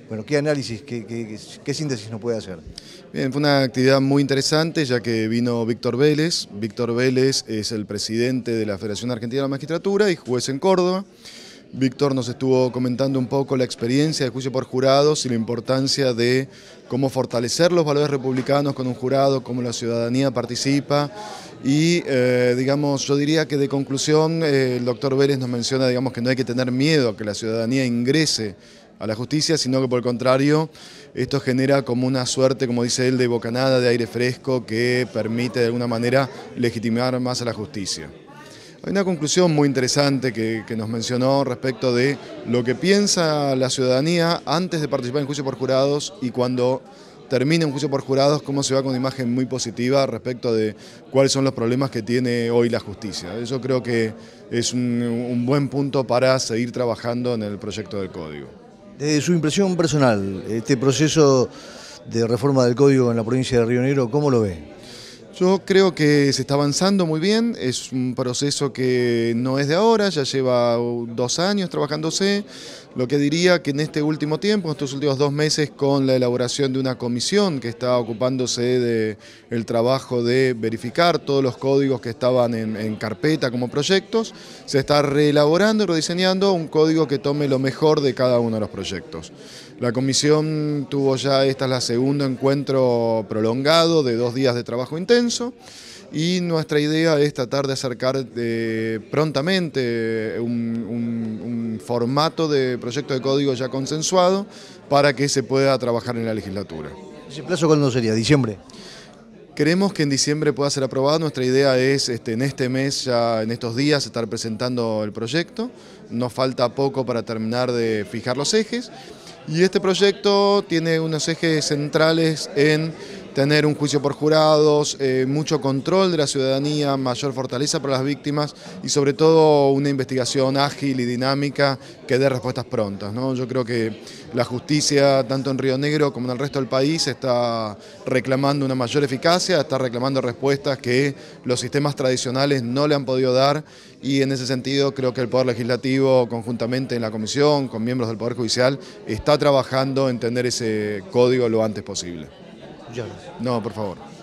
Bueno, ¿qué análisis, qué síntesis nos puede hacer? Bien, fue una actividad muy interesante ya que vino Víctor Vélez. Víctor Vélez es el presidente de la Federación Argentina de la Magistratura y juez en Córdoba. Víctor nos estuvo comentando un poco la experiencia de juicio por jurados y la importancia de cómo fortalecer los valores republicanos con un jurado, cómo la ciudadanía participa y, digamos, yo diría que de conclusión el doctor Vélez nos menciona, digamos, que no hay que tener miedo a que la ciudadanía ingrese a la justicia, sino que por el contrario, esto genera como una suerte, como dice él, de bocanada de aire fresco que permite de alguna manera legitimar más a la justicia. Hay una conclusión muy interesante que nos mencionó respecto de lo que piensa la ciudadanía antes de participar en juicio por jurados y cuando termina un juicio por jurados, cómo se va con una imagen muy positiva respecto de cuáles son los problemas que tiene hoy la justicia. Yo creo que es un buen punto para seguir trabajando en el proyecto del Código. Desde su impresión personal, este proceso de reforma del Código en la provincia de Río Negro, ¿cómo lo ve? Yo creo que se está avanzando muy bien, es un proceso que no es de ahora, ya lleva 2 años trabajándose. Lo que diría que en este último tiempo, estos últimos 2 meses, con la elaboración de una comisión que está ocupándose del trabajo de verificar todos los códigos que estaban en carpeta como proyectos, se está reelaborando y rediseñando un código que tome lo mejor de cada uno de los proyectos. La comisión tuvo ya, esta es la segundo encuentro prolongado de 2 días de trabajo intenso y nuestra idea es tratar de acercar prontamente un formato de proyecto de código ya consensuado para que se pueda trabajar en la legislatura. ¿Ese plazo cuándo sería? ¿Diciembre? Queremos que en diciembre pueda ser aprobado. Nuestra idea es en este mes, ya en estos días, estar presentando el proyecto. Nos falta poco para terminar de fijar los ejes. Y este proyecto tiene unos ejes centrales en tener un juicio por jurados, mucho control de la ciudadanía, mayor fortaleza para las víctimas y sobre todo una investigación ágil y dinámica que dé respuestas prontas, ¿no? Yo creo que la justicia, tanto en Río Negro como en el resto del país, está reclamando una mayor eficacia, está reclamando respuestas que los sistemas tradicionales no le han podido dar y en ese sentido creo que el Poder Legislativo, conjuntamente en la Comisión, con miembros del Poder Judicial, está trabajando en tener ese código lo antes posible. Muchas gracias. No, por favor.